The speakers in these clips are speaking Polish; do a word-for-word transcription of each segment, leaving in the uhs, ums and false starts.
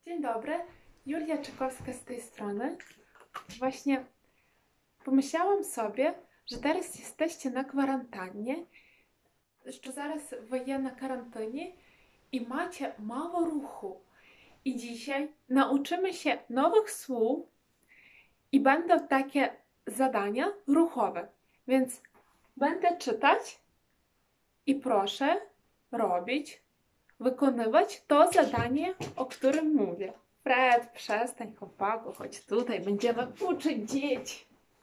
Dzień dobry, Julia Czekowska z tej strony. Właśnie pomyślałam sobie, że teraz jesteście na kwarantannie, że zaraz wy je na karantynie i macie mało ruchu. I dzisiaj nauczymy się nowych słów i będą takie zadania ruchowe. Więc będę czytać i proszę robić, wykonywać to zadanie, o którym mówię. Fred, przestań, chłopaku, chodź tutaj, będziemy uczyć dzieci.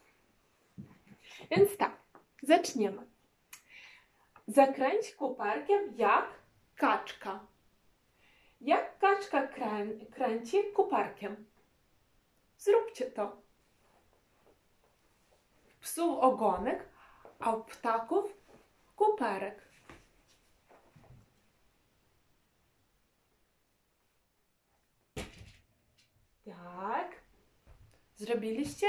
Więc tak, zaczniemy. Zakręć kuperkiem jak kaczka. Jak kaczka krę kręci kuperkiem? Zróbcie to. Psów ogonek, a u ptaków kuperek. Tak. Zrobiliście?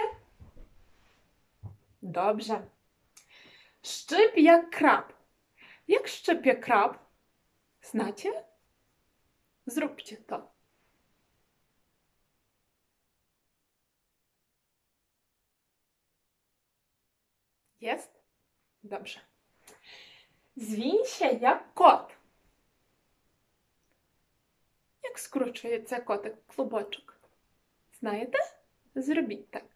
Dobrze. Szczyp jak krab. Jak szczypie krab? Znacie? Zróbcie to. Jest? Dobrze. Zwiń się jak kot. Jak скручується котик в клубочок? Знаєте? Зробіть так.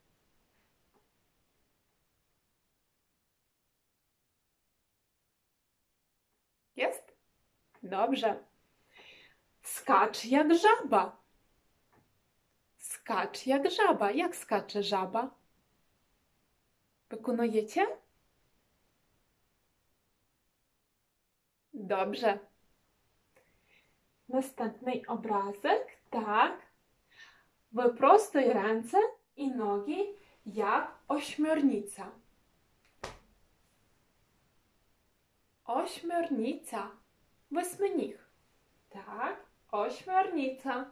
Jest? Dobrze. Skacz jak żaba. Skacz jak żaba. Jak skacze żaba? Wykonujecie? Dobrze. Następny obrazek. Tak. Wyprostuj ręce i nogi jak ośmiornica. Ośmiornica. Восьминіг. Tak. Ośmiornica.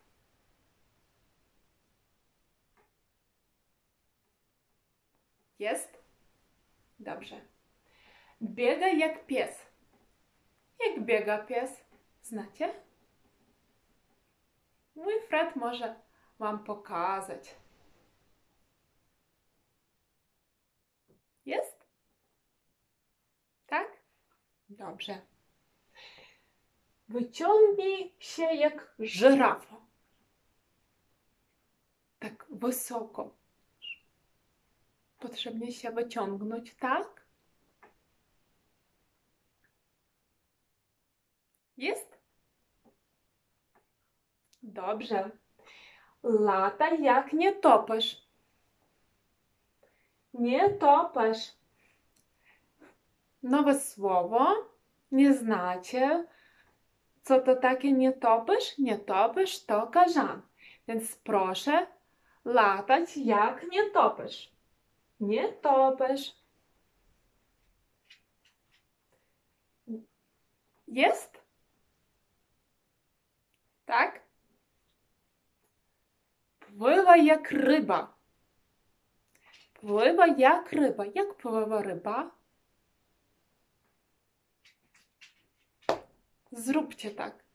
Jest? Dobrze. Biega jak pies. Jak biega pies? Znacie? Mój Fred może wam pokazać. Jest? Tak? Dobrze. Wyciągnij się jak żyrafa. Tak wysoko. Potrzebnie się wyciągnąć, tak? Jest? Dobrze. Lataj jak nietoperz. Nietoperz. Nowe słowo. Nie znacie, co to takie nietoperz? Nietoperz to każan. Więc proszę latać jak nietoperz. Nietoperz. Jest? Tak? Pływa jak ryba. Pływa jak ryba. Jak pływa ryba? Zróbcie tak.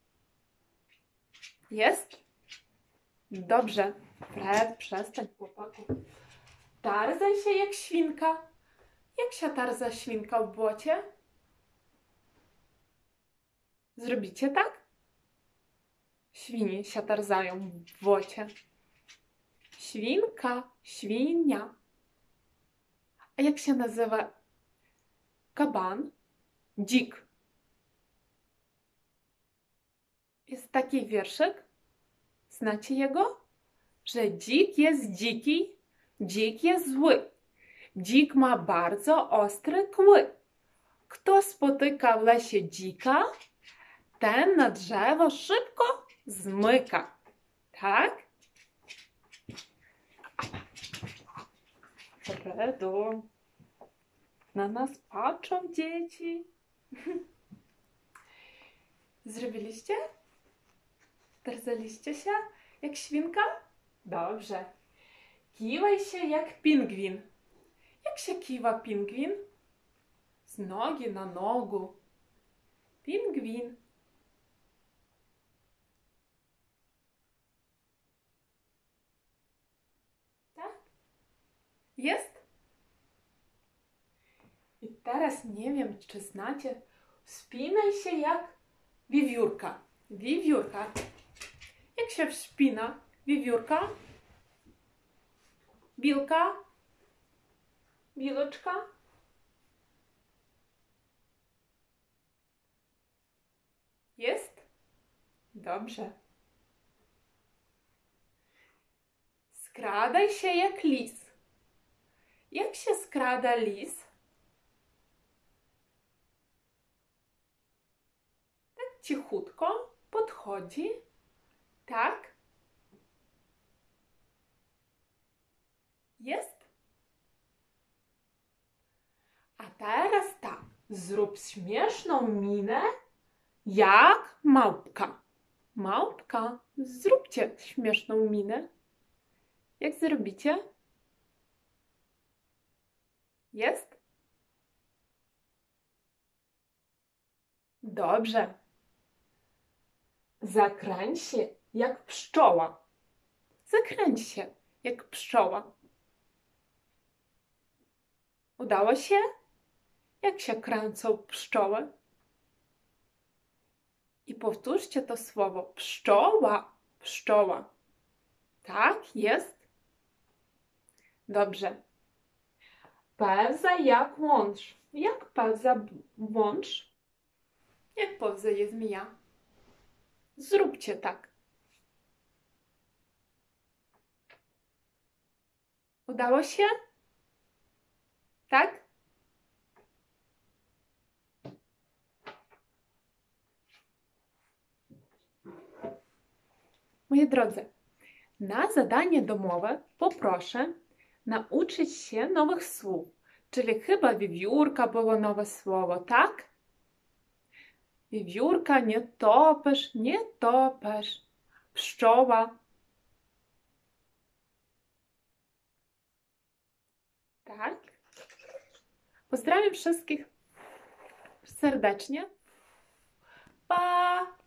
Jest? Dobrze. Fred, przestań, chłopaku. Tarzaj się jak świnka. Jak się tarza świnka w błocie? Zrobicie tak? Świnie się tarzają w błocie. Świnka, świnia. A jak się nazywa kaban? Dzik. Jest taki wierszyk. Znacie jego? Że dzik jest dziki, dzik jest zły. Dzik ma bardzo ostre kły. Kto spotyka w lesie dzika, ten na drzewo szybko zmyka. Tak? Fredu, na nas patrzą dzieci. Zrobiliście? Tarzaliście się jak świnka? Dobrze. Kiwaj się jak pingwin. Jak się kiwa pingwin? Z nogi na nogу. Pingwin. Teraz nie wiem, czy znacie. Wspinaj się jak wiewiórka. Wiewiórka. Jak się wspina wiewiórka? Bilka? Biloczka? Jest? Dobrze. Skradaj się jak lis. Jak się skrada lis? Tak cichutko podchodzi. Tak? Jest? A teraz tak. Zrób śmieszną minę jak małpka. Małpka, zróbcie śmieszną minę. Jak zrobicie? Jest? Dobrze. Zakręć się jak pszczoła. Zakręć się jak pszczoła. Udało się? Jak się kręcą pszczoły? I powtórzcie to słowo. Pszczoła, pszczoła. Tak, jest? Dobrze. Pełza jak łącz. Jak pełza łącz? Jak pełza zmija? Zróbcie tak. Udało się? Tak? Moi drodzy, na zadanie domowe poproszę nauczyć się nowych słów. Czyli chyba wiewiórka było nowe słowo, tak? Wiewiórka, nietoperz, nietoperz. Pszczoła. Tak? Pozdrawiam wszystkich serdecznie. Pa!